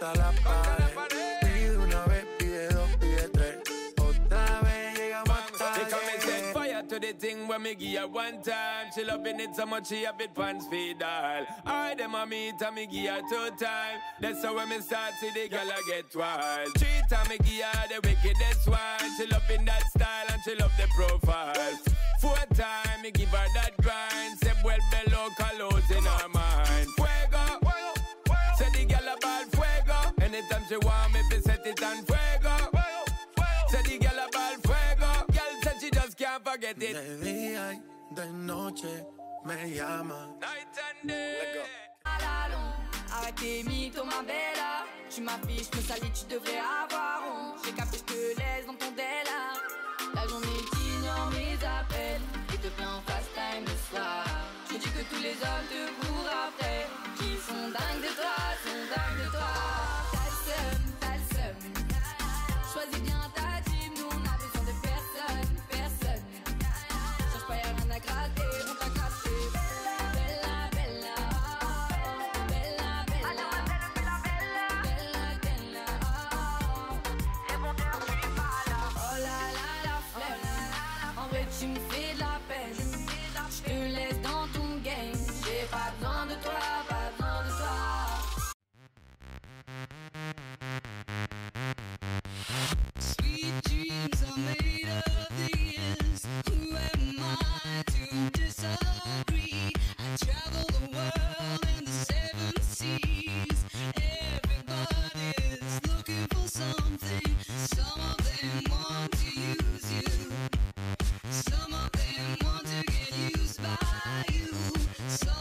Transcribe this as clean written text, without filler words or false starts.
contra la pared. Pide una vez, pide dos, pide tres. Otra vez llegamos hasta They come and set fire to the thing when me give her one time. She loving it so much she have it pants feed all. I them a meet and me give her 2 times. That's how when me start see the girl I get wild. 3 times me give her the wickedest one. She loving that style and she love the profile. 4 times me give her that grind. Say well below colors in her mind. Fuego, say the girl about fuego. Anytime she want me to set it on fuego. Say the girl about fuego. Girl said she just can't forget it. De día y de noche me llama. Night and day. Arrête tes mythos ma bella. Tu m'affiches, me salis, tu devrais avoir honte. J'ai capté, je te laisse dans ton délire. La journée t'ignore mes appels et te fais en fast time le soir. Je me dis que tous les hommes te courent après, qui sont dingues de toi, sont dingues de toi. T'as le seum. Choisis bien ta team, nous on a besoin de personne, personne. Cherche pas, y'a rien à gratter, on t'a craché. Bella, bella, bella, bella, bella, bella, et mon Dieu, je suis pas là. Oh là là, la flemme. En vrai, tu me fais de la peine. Je te laisse dans ton game. J'ai pas besoin de toi, pas besoin de toi. Sweet dreams are made of these. Who am I to disagree? I travel the world and the 7 seas. Everybody's looking for something. Some of them want to use you. Some of them want to get used by you. Some